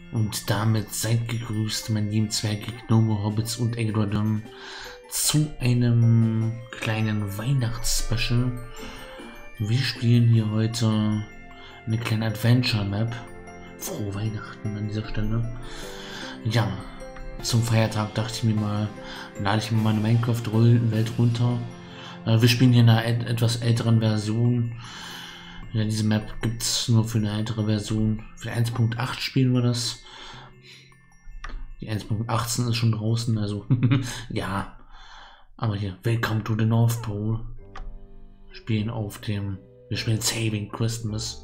Und damit seid gegrüßt, meine lieben Zwerge, Gnome, Hobbits und Eggdodon, zu einem kleinen Weihnachtsspecial. Wir spielen hier heute eine kleine Adventure-Map. Frohe Weihnachten an dieser Stelle. Ja, zum Feiertag dachte ich mir mal, lade ich mir meine Minecraft-Welt runter. Wir spielen hier in einer etwas älteren Version. Ja, diese Map gibt es nur für eine ältere Version. Für 1.8 spielen wir das. Die 1.18 ist schon draußen, also ja. Aber hier, Welcome to the North Pole. Wir spielen Saving Christmas.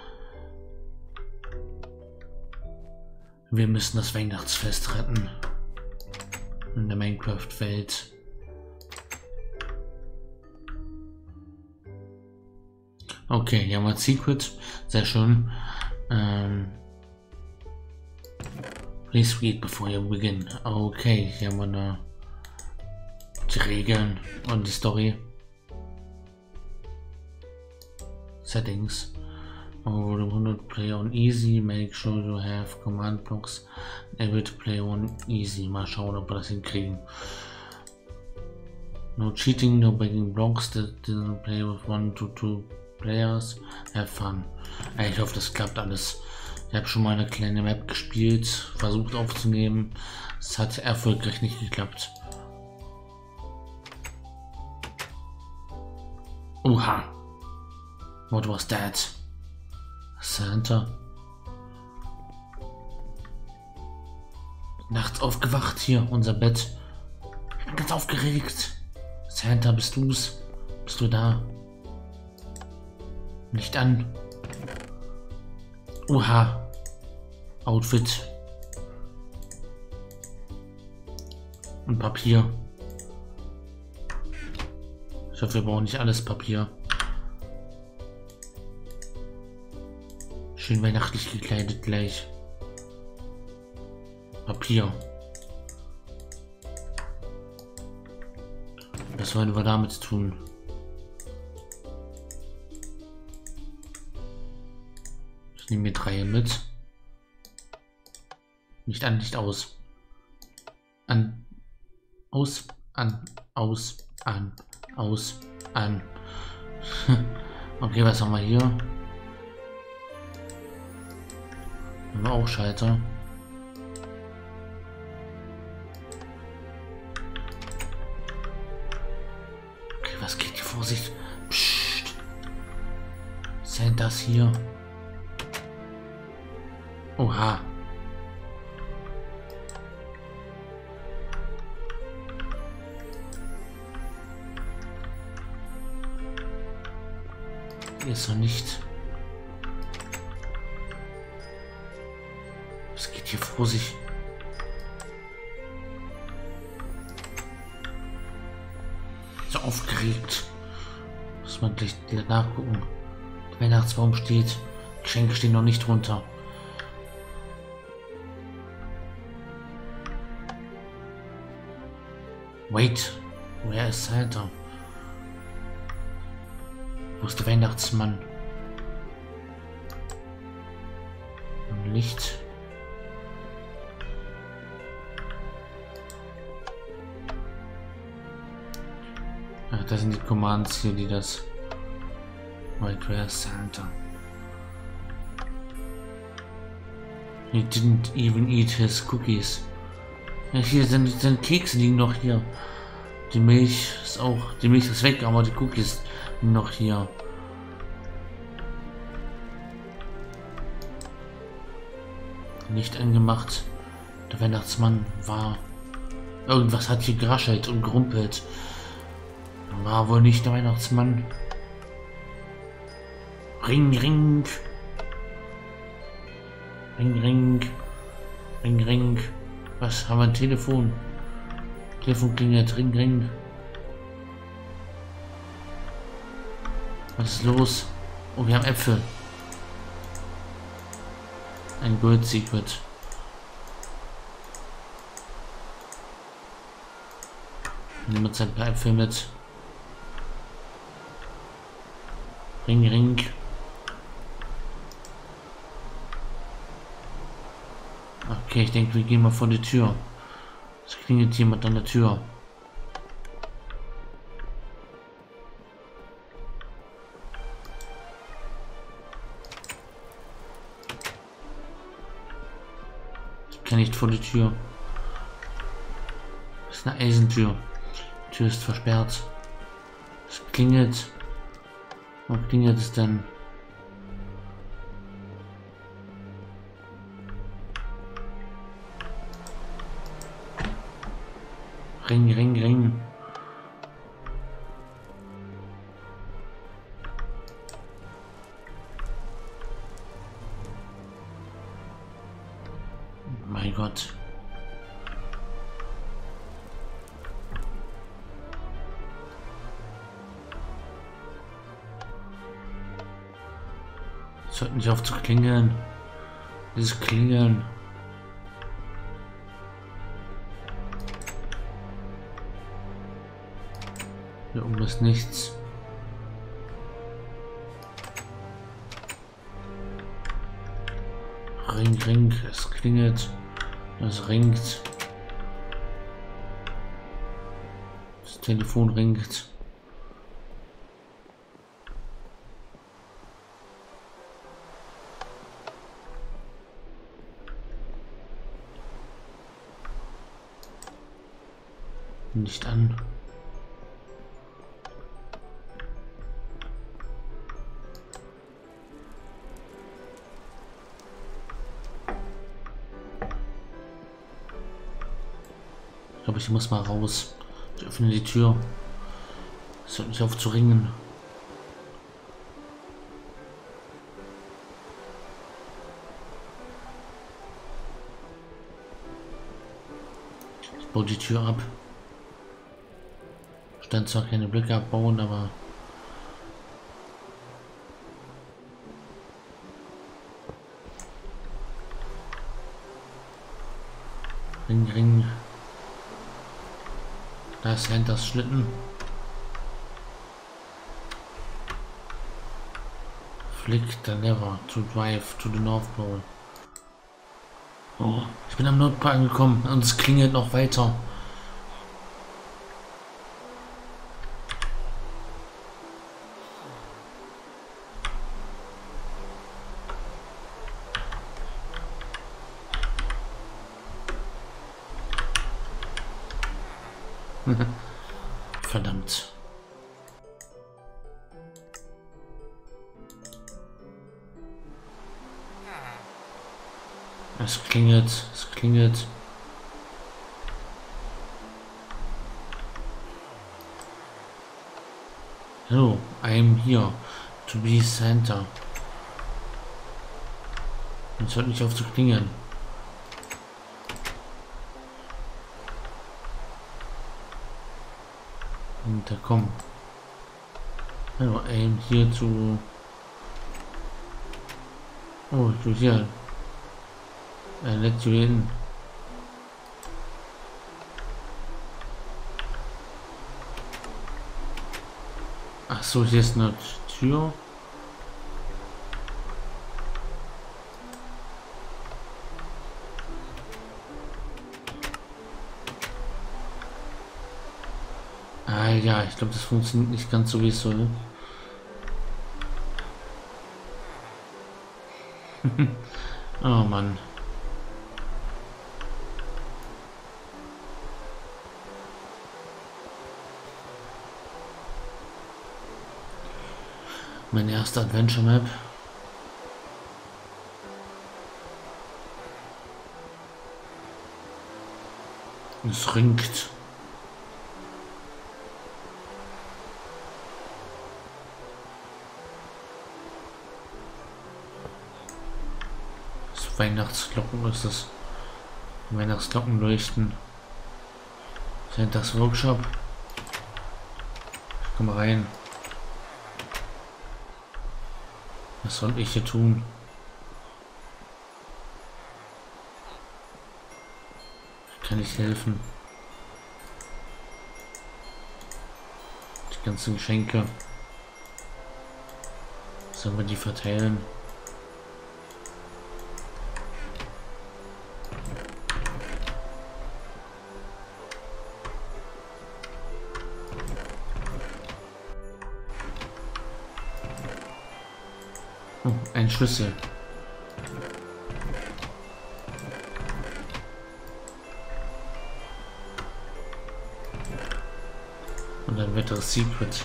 Wir müssen das Weihnachtsfest retten. In der Minecraft-Welt. Okay, hier haben wir Secret. Sehr schön. Please read before you begin. Okay, hier haben wir die Regeln und die Story. Settings. Oh, 100 play on easy. Make sure you have command blocks able to play on easy. Mal schauen, ob wir das hinkriegen. No cheating, no breaking blocks. That didn't play with 1 to 2 players. Have fun. Ich hoffe, das klappt alles. Ich habe schon mal eine kleine Map gespielt, versucht aufzunehmen. Es hat erfolgreich nicht geklappt. Oha. What was that? Santa. Nachts aufgewacht hier, unser Bett. Ich bin ganz aufgeregt. Santa, bist du's? Bist du da? Nicht an. Oha. Outfit. Und Papier. Ich hoffe, wir brauchen nicht alles Papier. Schön weihnachtlich gekleidet gleich. Papier. Was wollen wir damit tun? Ich nehme mir 3 mit. Nicht an, nicht aus. An. Aus. An. Aus. An. Aus. An. Okay, was haben wir hier? Haben wir auch Schalter. Okay, was geht hier vor sich? Psst. Santas hier. Oha. Hier ist er nicht. Was geht hier vor sich? So aufgeregt. Muss man gleich nachgucken. Der Weihnachtsbaum steht. Geschenke stehen noch nicht runter. Wait, where is Santa? Wo ist der Weihnachtsmann? Licht. Ach, das sind die Commands hier, die das... Wait, where is Santa? He didn't even eat his cookies. Ja, hier sind Kekse liegen noch hier. Die Milch ist auch... Die Milch ist weg, aber die Cookies liegen noch hier. Nicht angemacht. Der Weihnachtsmann war... Irgendwas hat hier geraschelt und gerumpelt. War wohl nicht der Weihnachtsmann. Ring, ring. Ring, ring. Ring, ring. Was? Haben wir ein Telefon? Telefon klingelt. Ring, ring. Was ist los? Oh, wir haben Äpfel. Ein Gold Secret. Nehmen wir uns ein paar Äpfel mit. Ring, ring. Okay, ich denke, wir gehen mal vor die Tür. Es klingelt jemand an der Tür. Ich kann nicht vor die Tür. Das ist eine Eisentür. Die Tür ist versperrt. Es klingelt. Wo klingelt es denn? Ring, ring, ring. Mein Gott. Es hört nicht auf zu klingeln. Dieses Klingeln. Hier oben ist nichts. Ring, ring, es klingelt. Es ringt. Das Telefon ringt. Nicht an. Ich glaube, ich muss mal raus. Ich öffne die Tür. Es hört nicht auf zu ringen. Ich baue die Tür ab. Stand zwar keine Blöcke abbauen, aber Ring, ring. Da ist Hunters Schlitten. Flick the lever to drive to the North Pole. Oh, ich bin am Nordpol angekommen und es klingelt noch weiter. Verdammt. Es klingelt, es klingelt. Hello, I am here to be Santa. Es hört nicht auf zu klingeln. Intercom. Hello, I am here to... Oh, du hier. Let you in. Ach so, hier ist eine Tür. Ah ja, ich glaube, das funktioniert nicht ganz so, wie es soll. Oh Mann. Meine erste Adventure Map. Es ringt. Das Weihnachtsglocken ist es. Weihnachtsglocken leuchten. Sind das Workshop? Komm rein. Was soll ich hier tun? Ich kann nicht helfen. Die ganzen Geschenke. Sollen wir die verteilen? Oh, ein Schlüssel. Und ein weiteres Secret.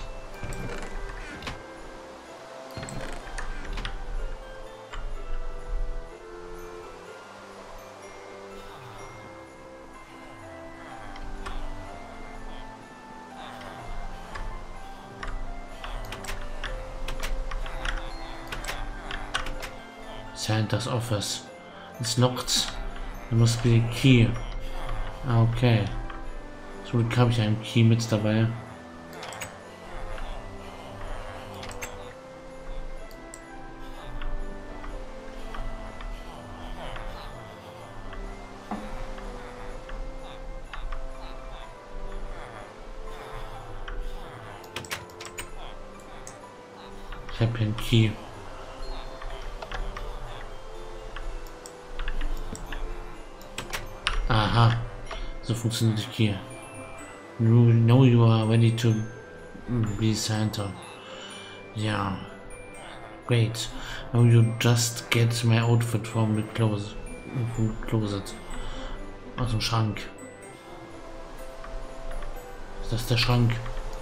Santa's office. It's locked. There must be a key. Okay. So habe ich einen Key mit dabei. Ich habe hier einen Key. Aha, so funktioniert die Key. You know you are ready to be Santa. Yeah, great. Now you just get my outfit from the closet. Aus dem Schrank. Ist das der Schrank?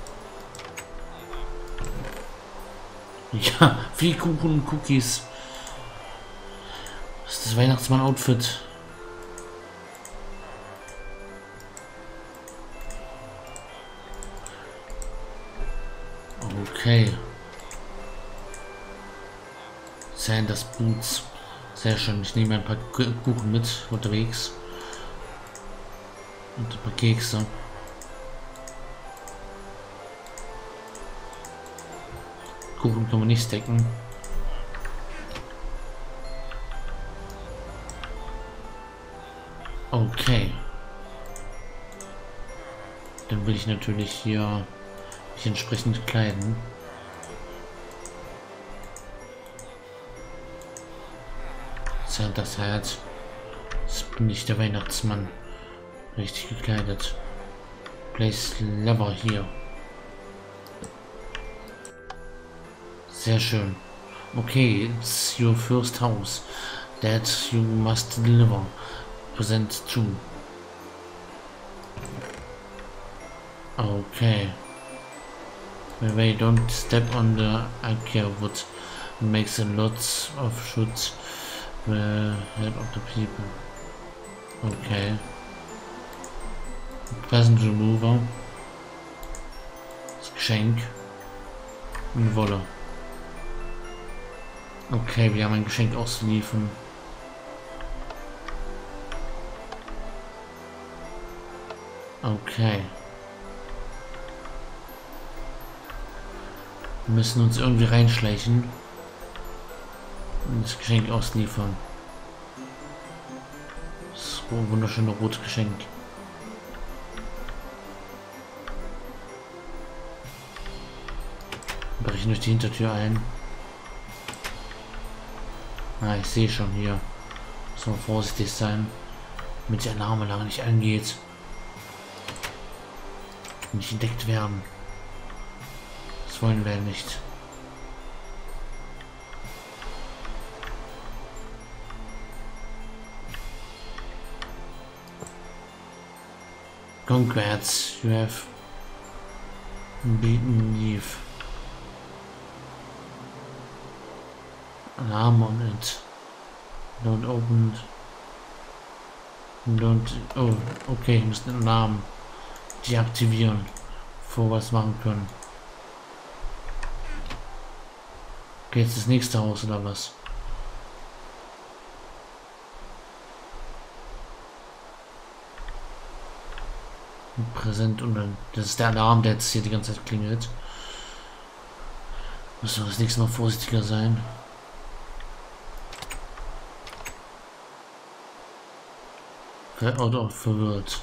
Ja, viel Kuchen und Cookies. Das ist das Weihnachtsmann-Outfit. Okay. Santa's Boots. Sehr schön. Ich nehme ein paar Kuchen mit unterwegs. Und ein paar Kekse. Kuchen können wir nicht stacken. Okay. Dann will ich natürlich hier mich entsprechend kleiden. Santa's Herz. Jetzt bin ich der Weihnachtsmann. Richtig gekleidet. Place Lever hier. Sehr schön. Okay, it's your first house that you must deliver. Present to. Okay. Wait, don't step on the IKEA wood. It makes a lot of should help of the people. Okay. Present remover. Das Geschenk. Und Wolle. Okay, wir haben ein Geschenk auszuliefern. Okay. Wir müssen uns irgendwie reinschleichen und das Geschenk ausliefern. Das wunderschöne rote Geschenk. Brechen durch die Hintertür ein. Ah, ich sehe schon hier. Muss man vorsichtig sein, damit die Alarmanlage nicht angeht. Nicht entdeckt werden. Das wollen wir nicht. Congrats, you have beaten Eve. Alarm on it. Don't open it. Don't. Oh, okay, ich muss den Alarm deaktivieren, bevor wir was machen können. Okay, jetzt das nächste Haus oder was? Präsent und dann. Das ist der Alarm, der jetzt hier die ganze Zeit klingelt. Müssen wir das nächste Mal vorsichtiger sein. Oder verwirrt.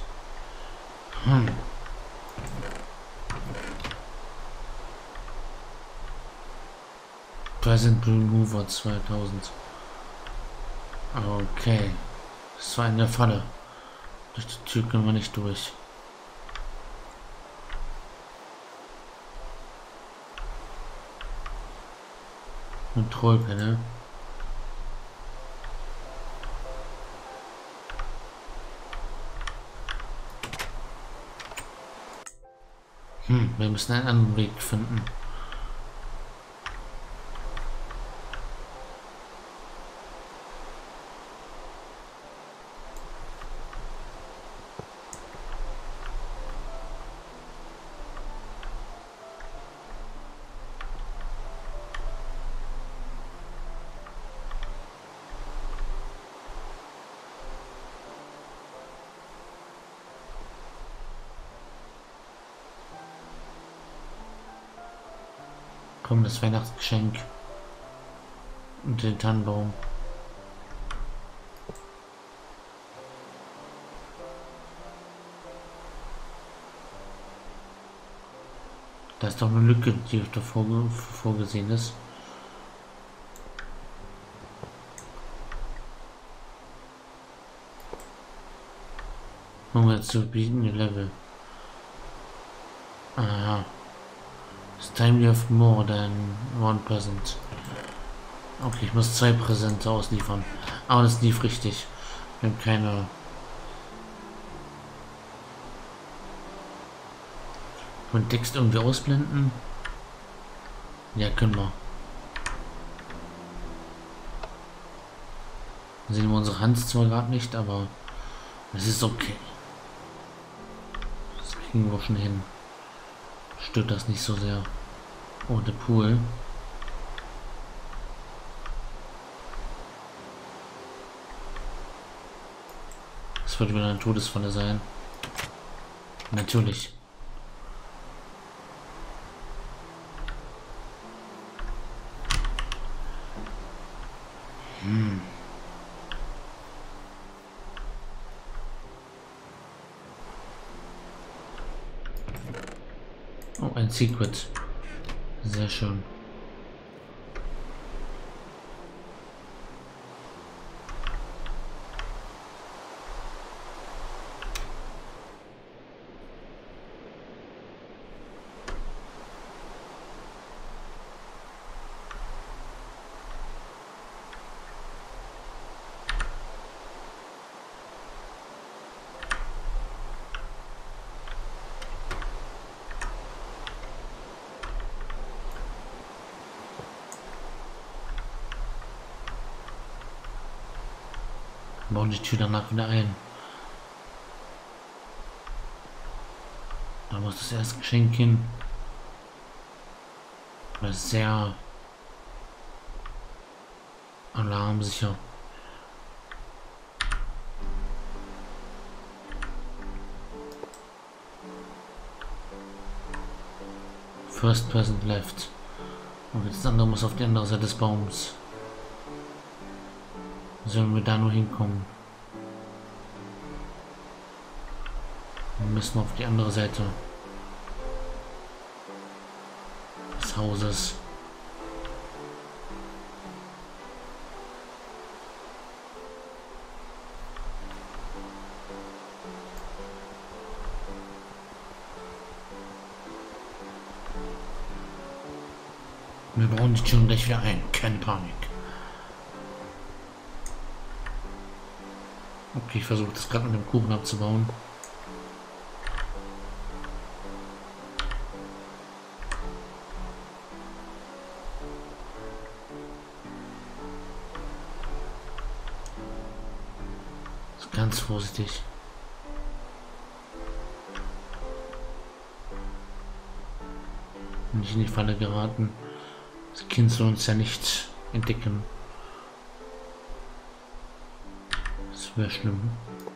Present Remover 2000. Okay. Das war eine Falle. Durch die Tür können wir nicht durch. Kontrollpanel. Wir müssen einen anderen Weg finden. Komm, das Weihnachtsgeschenk. Und den Tannenbaum. Da ist doch eine Lücke, die davor vorgesehen ist. Hunger zu bieten, Level. Aha. It's time you have more than one present. Okay, ich muss 2 Präsente ausliefern. Aber das lief richtig. Wir haben keine... Können wir den Text irgendwie ausblenden? Ja, können wir. Sehen wir unsere Hand zwar gerade nicht, aber es ist okay. Das kriegen wir schon hin. Stört das nicht so sehr. Oh, der Pool. Das wird wieder eine Todesfalle sein. Natürlich. Oh, ein Secret. Sehr schön. Bauen die Tür danach wieder ein. Da muss das erste Geschenk hin. Das ist sehr alarmsicher. First person left. Und das andere muss auf die andere Seite des Baums. Sollen wir da nur hinkommen? Wir müssen auf die andere Seite des Hauses. Wir bauen die Tür gleich wieder ein. Keine Panik. Okay, ich versuche das gerade mit dem Kuchen abzubauen. So ganz vorsichtig. Nicht in die Falle geraten. Das Kind soll uns ja nicht entdecken. Das wäre schlimm.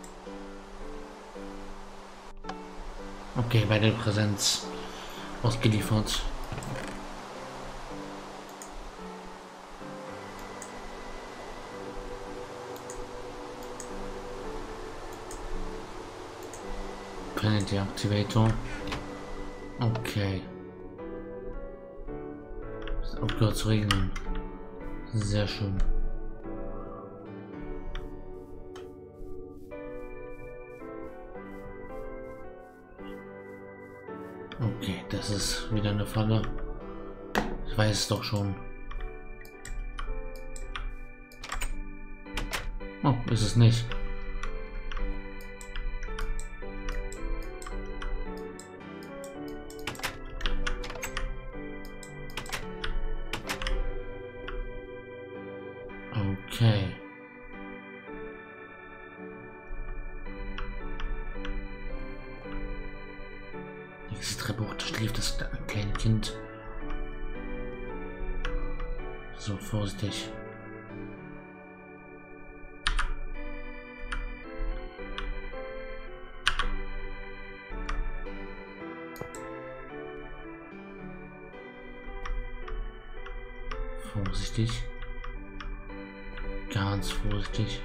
Okay, bei der Präsenz ausgeliefert. Penalty Activator. Okay. Ist aufgehört zu regnen. Sehr schön. Okay, das ist wieder eine Falle. Ich weiß es doch schon. Oh, ist es nicht. Okay. Nächste Treppe hoch, da schläft das kleine Kind. So, vorsichtig. Vorsichtig. Ganz vorsichtig.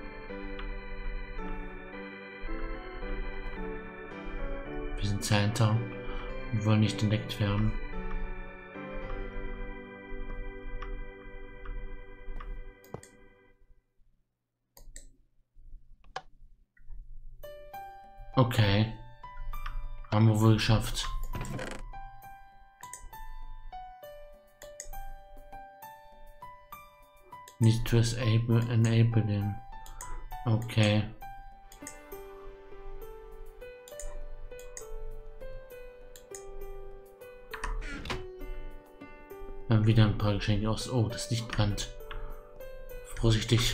Wir sind Center und wollen nicht entdeckt werden. Okay. Haben wir wohl geschafft. Need to enable den. Okay. Dann wieder ein paar Geschenke aus. Oh, das Licht brennt. Vorsichtig.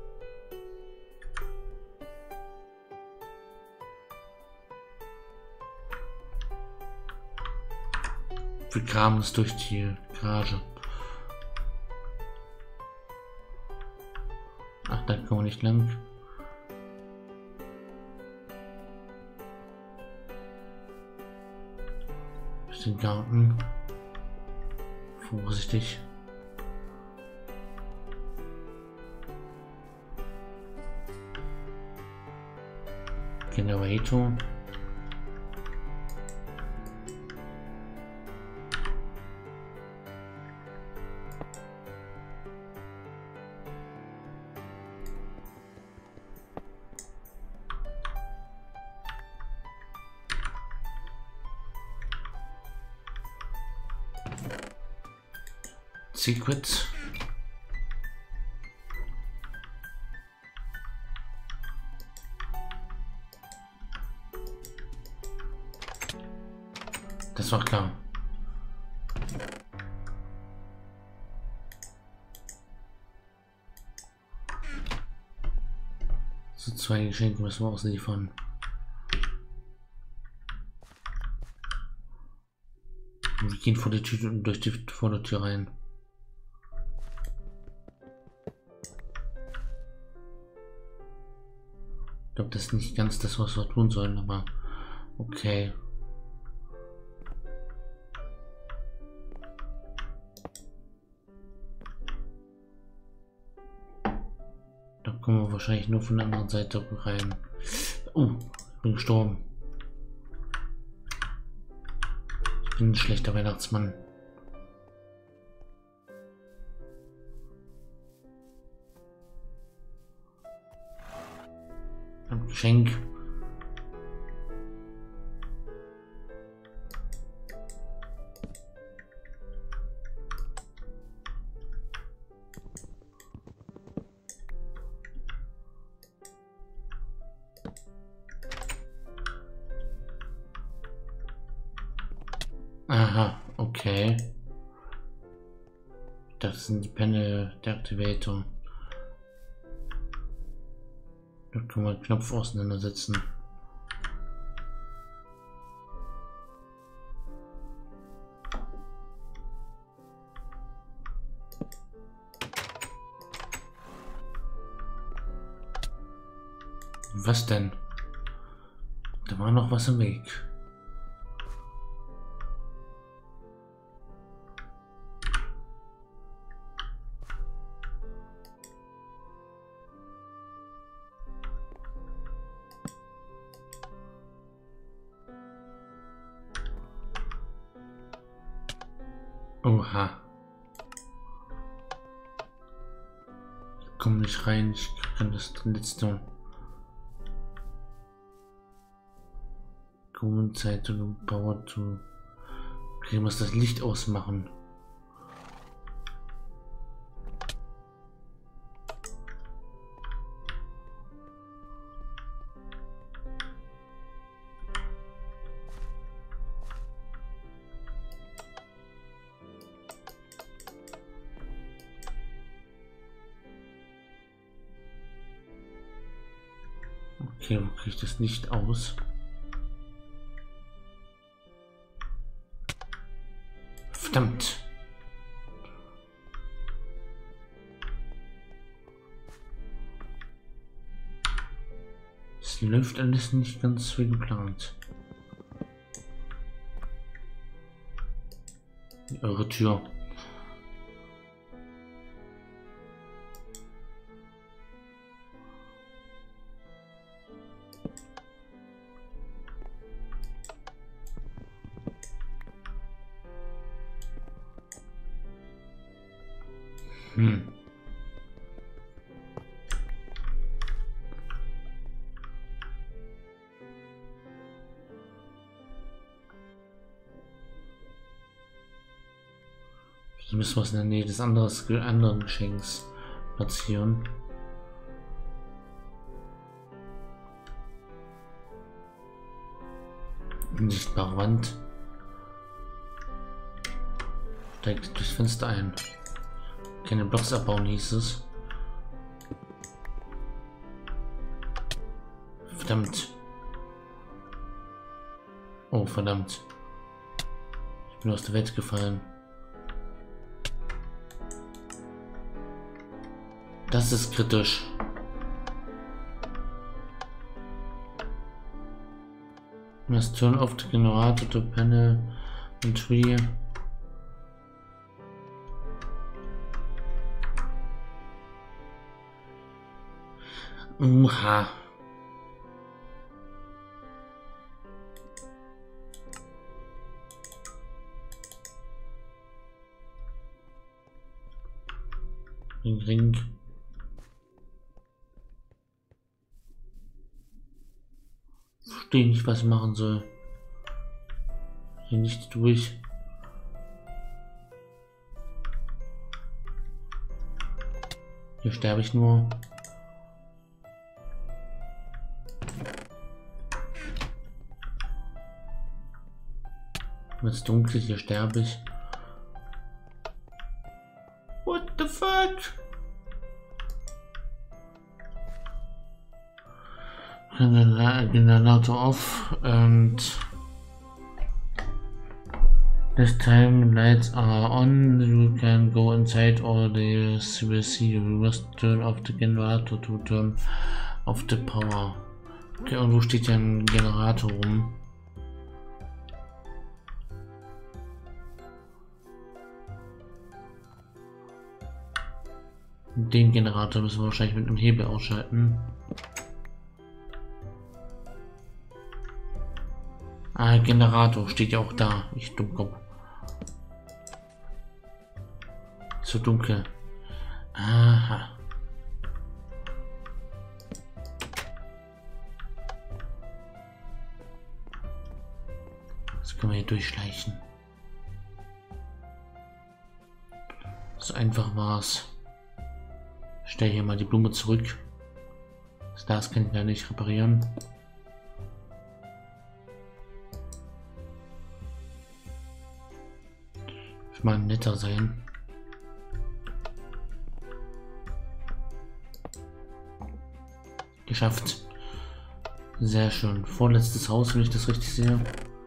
Wir graben uns durch die Garage. Ach, da kommen wir nicht lang. Durch den Garten. Vorsichtig. Generator. Secret. Das war klar. So, 2 Geschenke müssen wir ausliefern. Wir gehen vor die Tür und durch die Vordertür rein. Ich glaube, das ist nicht ganz das, was wir tun sollen, aber okay. Da kommen wir wahrscheinlich nur von der anderen Seite rein. Oh, ich bin gestorben. Ich bin ein schlechter Weihnachtsmann. Ein Geschenk. Aha, okay. Das sind die Panel der Activator. Da können wir den Knopf auseinandersetzen. Was denn? Da war noch was im Weg. Oha. Ich komme nicht rein, ich kann das letzte. Grundzeit und Power to. Okay, ich muss das Licht ausmachen. Okay, wo kriege ich das Licht aus? Verdammt! Es läuft alles nicht ganz wie geplant. Eure Tür. Hier müssen wir es in der Nähe des anderen Geschenks platzieren. Unsichtbare Wand. Steigt durchs Fenster ein. Keine Blocks abbauen, hieß es. Verdammt. Oh, verdammt. Ich bin aus der Welt gefallen. Das ist kritisch. Let's turn off the generator to panel and tree. Uha. Ring. Verstehe nicht, was ich machen soll. Hier nicht durch. Hier sterbe ich nur. Wenn es dunkel ist, hier sterbe ich. What the fuck? Generator off and this time lights are on. You can go inside or they will see you. We must turn off the generator to turn off the power. Okay, und wo steht ja ein Generator rum? Den Generator müssen wir wahrscheinlich mit einem Hebel ausschalten. Ah, Generator steht ja auch da. Ich Dummkopf. So dunkel. Aha. Jetzt können wir hier durchschleichen. So einfach war's. Stell hier mal die Blume zurück. Das kann ich ja nicht reparieren. Ich mal netter sein. Geschafft. Sehr schön. Vorletztes Haus, wenn ich das richtig sehe.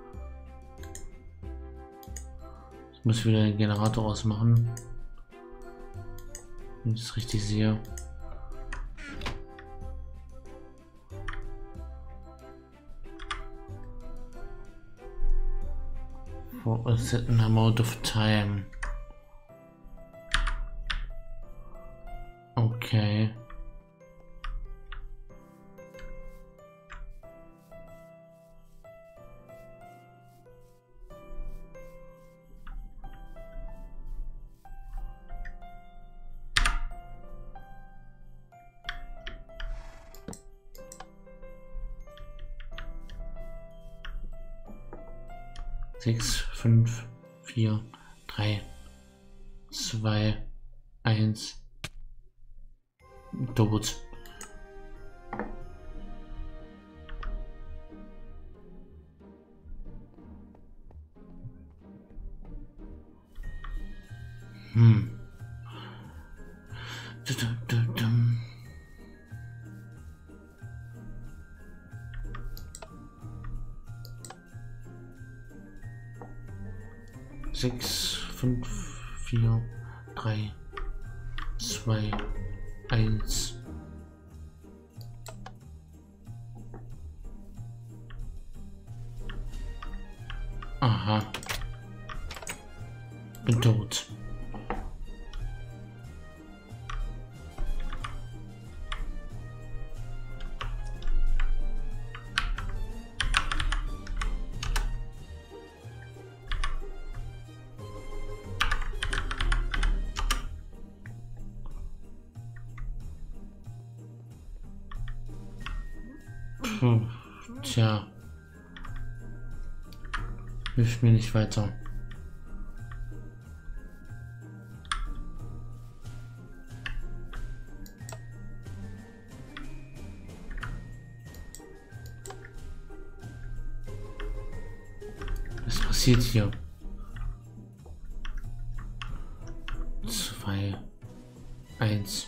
Ich muss wieder den Generator ausmachen. Wenn ich das richtig sehe. For a certain amount of time. Okay. 6, 5, 4, 3, 2, 1. Tot. Sechs, 5, 4, 3, 2, 1. Aha. Bin tot. Tja. Hilft mir nicht weiter. Was passiert hier? 2, 1.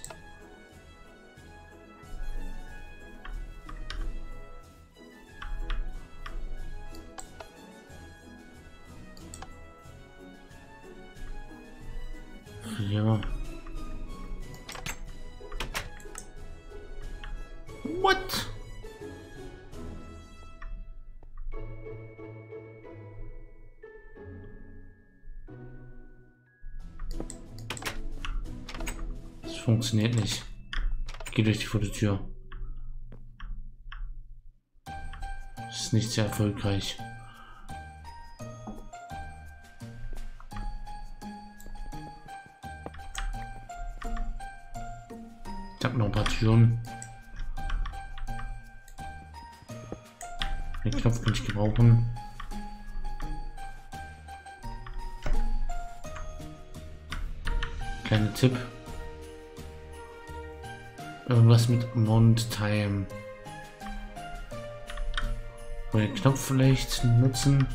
Ja. What? Das funktioniert nicht. Ich gehe durch die Fototür. Das ist nicht sehr erfolgreich. Ich habe noch ein paar Türen. Den Knopf kann ich gebrauchen. Kleiner Tipp. Irgendwas mit Mount Time. Den Knopf vielleicht nutzen.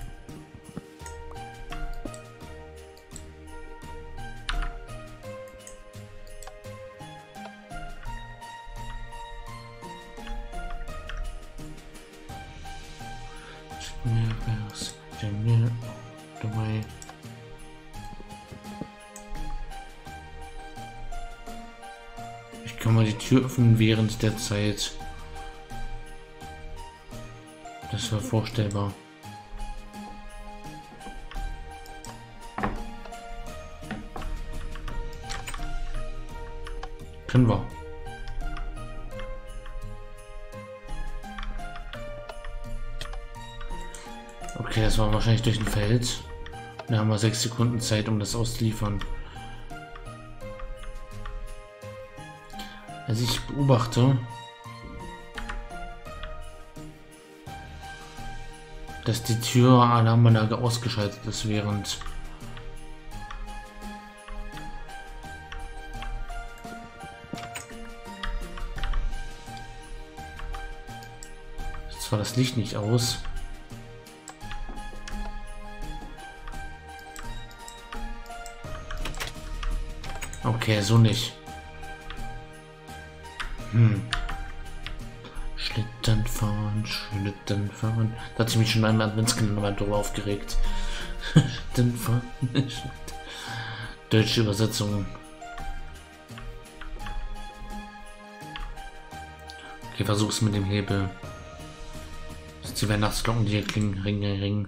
Dabei. Ich kann mal die Tür öffnen während der Zeit. Das war vorstellbar. Können wir. Okay, das war wahrscheinlich durch ein Feld. Da haben wir 6 Sekunden Zeit, um das auszuliefern. Also ich beobachte, dass die Tür-Alarmanlage ausgeschaltet ist, während zwar das Licht nicht aus. Okay, so nicht. Schlitten fahren, Schlitten fahren. Da hatte ich mich schon einmal Adventskalender drüber aufgeregt. Schlitten fahren. Deutsche Übersetzung. Okay, versuch's mit dem Hebel. Das sind die Weihnachtsglocken, die hier klingen. Ring, ring, ring.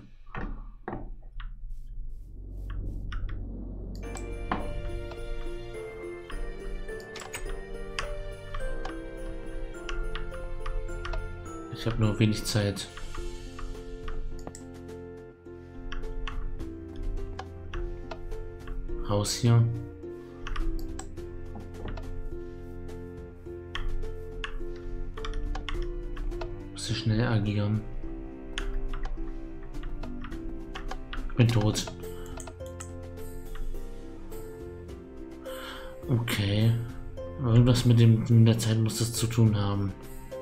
Ich habe nur wenig Zeit. Raus hier. Muss ich schnell agieren. bin tot. Okay. Irgendwas mit der Zeit muss das zu tun haben.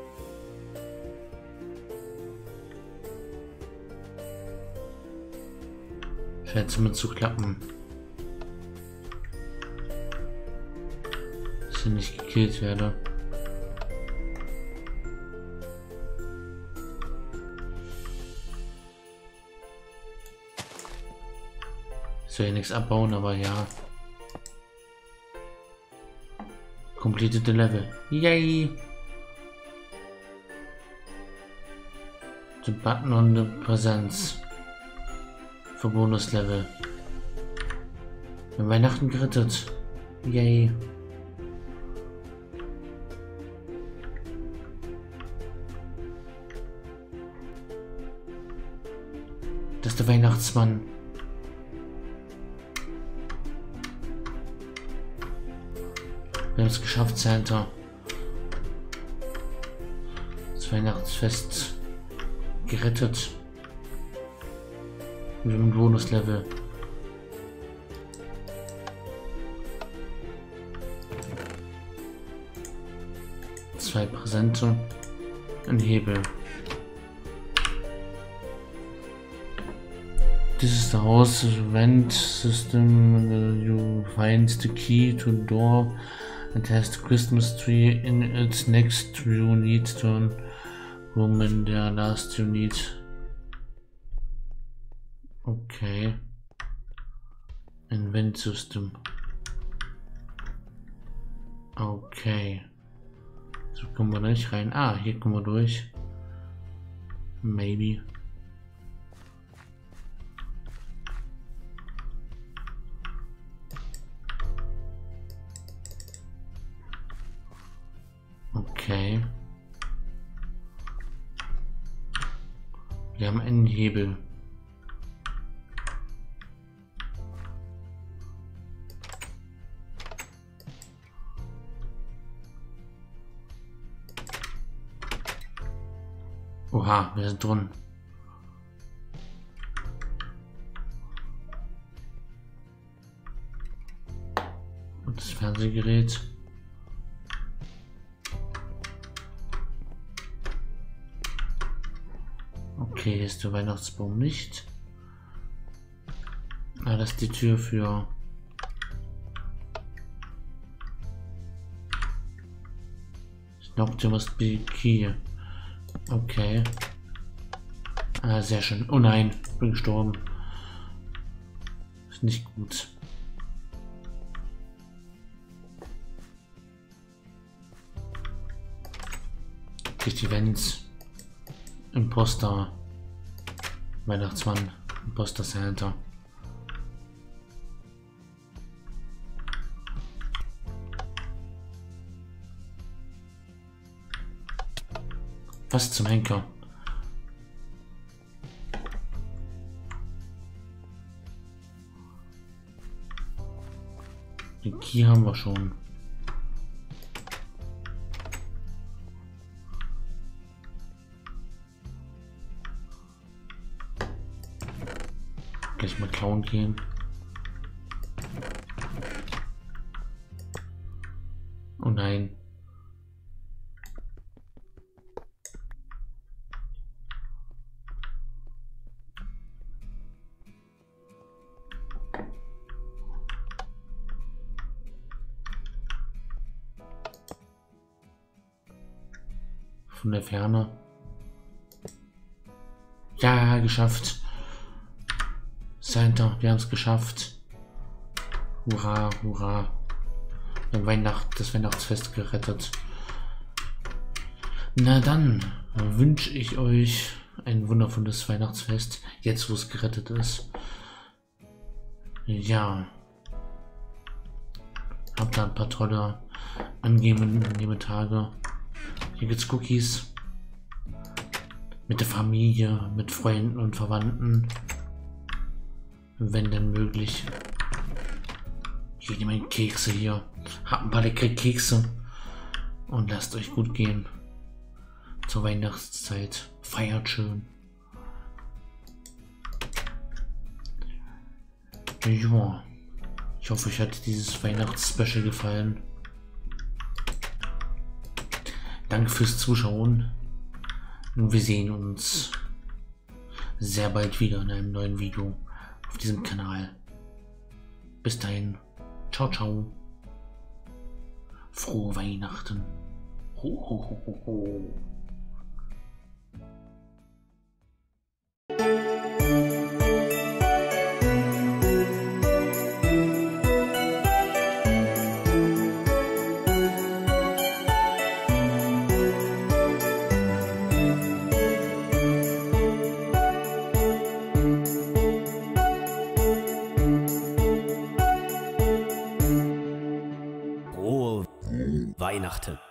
Scheint zumindest zu klappen. Dass ich nicht gekillt werde. Ich soll ja nichts abbauen, aber ja. Completed the level. Yay! The button on the Präsenz. Für Bonuslevel. Wir haben Weihnachten gerettet. Yay! Das ist der Weihnachtsmann. Wir haben es geschafft, Santa. Das Weihnachtsfest gerettet. Wir haben ein Bonuslevel. Zwei Präsente. Ein Hebel. This is the house vent system. You find the key to the door. It has the Christmas tree in its next you need turn room in the last you need. Okay. Ein Vent System. Okay. So kommen wir nicht rein. Ah, hier kommen wir durch. Maybe. Okay. Wir haben einen Hebel. Oha, wir sind drin. Und das Fernsehgerät. Okay, hier ist der Weihnachtsbaum nicht. Ah, das ist die Tür für... There must be key. Okay. Ah, sehr schön. Oh nein, bin gestorben. Ist nicht gut. Durch die Vents. Imposter. Weihnachtsmann. Imposter Santa. Was zum Henker? Den Key haben wir schon. Gleich mal klauen gehen. Oh nein. Von der Ferne. Ja, geschafft. Santa, wir haben es geschafft. Hurra, hurra. Wir haben das Weihnachtsfest gerettet. Na dann wünsche ich euch ein wundervolles Weihnachtsfest. Jetzt, wo es gerettet ist. Ja. Habt da ein paar tolle, angenehme Tage. Hier gibt's Cookies. Mit der Familie, mit Freunden und Verwandten. Wenn denn möglich. Ich nehme Kekse hier. Habt ein paar leckere Kekse. Und lasst euch gut gehen. Zur Weihnachtszeit. Feiert schön. Ja, ich hoffe, euch hat dieses Weihnachtsspecial gefallen. Danke fürs Zuschauen. Und wir sehen uns sehr bald wieder in einem neuen Video auf diesem Kanal. Bis dahin. Ciao, ciao. Frohe Weihnachten. Ho, ho, ho, ho, ho. Frohe Weihnachten.